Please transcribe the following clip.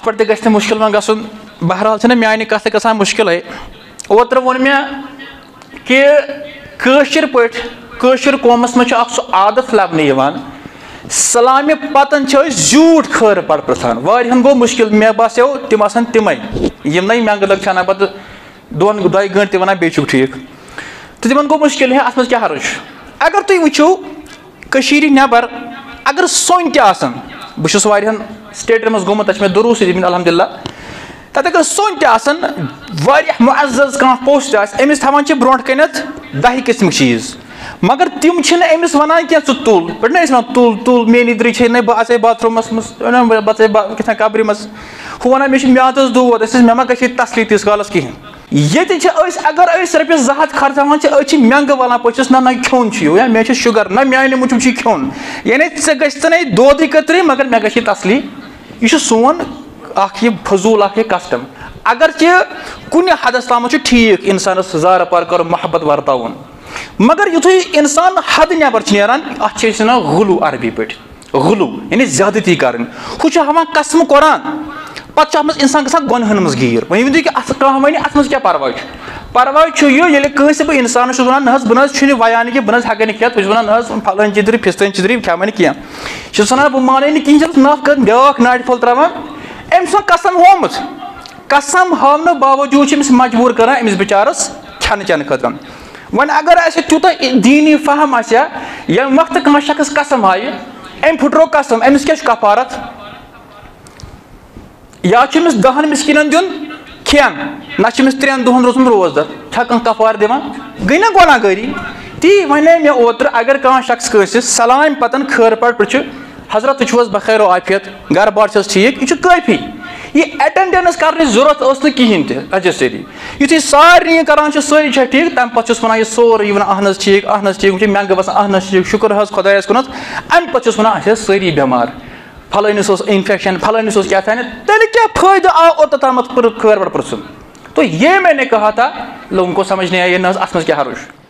पे गि मुश्किल वो गन बहरहाल छे मानी कथ ग मुश्किल ओतर वो मे कि कशर पे कौमस में सह आदत लबन सलामि पतन झूठ खर पड़ प्रथान वारियन गो मुश्किल मे बासो तिम तमें यम नई मंग लग छाना पे 2 घंटे वन बे ठीक तो तिमन गो मुश्किल है अत क्या हर्ज अगर तुम वो नबर अगर सोन तन बहुत वारियन स्टेटन मज गोमुत मे दुरूस अलहमदुलिल्लाह तत अगर सोन मुअज़्ज़ज़ कह पोस्ट अमिस थवान ब्रोह कनत 10 किस्म चीज़ मगर तिम अमिस वन क्या तुल पे तुल तुल मेरी द्री न बह अचे बाथरूमस मज कथ कब्र मज हु वन मे म्यादस दूद मे मा ग तसली तीस कालस कहें ये अगर रपस 2 हथ खर्चान मेंग वालान पचस ना खोन या मे शुगर ना माने मूजूब खोन यानी े दोद कतरे मगर मे ग तसली यह सोन यह फजूल कस्टम अगर कुन हदस ताम ठीक इंसानस जार पार कर मोहब्बत वर्तावन मगर युथ इंसान हद नबर नान अत गुलू अरबी पे गुलू यानी ज्यादती कर हवा कसम कुरान पे इंसान ग गुनहन मज गिर वह वन कह वन अत क्या परवाह ये कंस बह इंसान वन ना बह वयान कि बह हेक खेत बस वन ना फलान चिद्री फिस्तन चिद्री खेवन कह वन बह माने कहें नफ कर ब्या नाड़ फल त्रावान अम्स कसम होमुत कसम हावन बावजूद मजबूर कर अमिस बिचारस खन चेन खतर वन अगर तूत दीनी फहम ये वक्त कह शख्स कसम हाय अम फुटरो कसम अमिस क्या कफारत या 10 मिस्किन दिन खेन ना 3 दोहन रोजम रोजदर कह कफार दिवान गई ना गुनाहगारी ती वे मे ओतर अगर कह शख्स कंस सलाम पतन खर पड़ हजरत तुझ बखैर आफियत घर बार ठीक यह काफ़ी यह अटेंडेंस कर जरूरत कहें तजसरी यु सारे करान सारी ठीक तम पे वन यह सोरे अहन ठीक मे बसान अहन ठीक शुक्र हज खुदायस कुन अम पे वन सारी बेमार फलानिस इन्फेक्शन फलानिस क्या था तेल क्या फायदा आओ ओतम खर पड़ तो ये मैंने कहा था लोगों को समझ नहीं आया अत क्या हर्ज।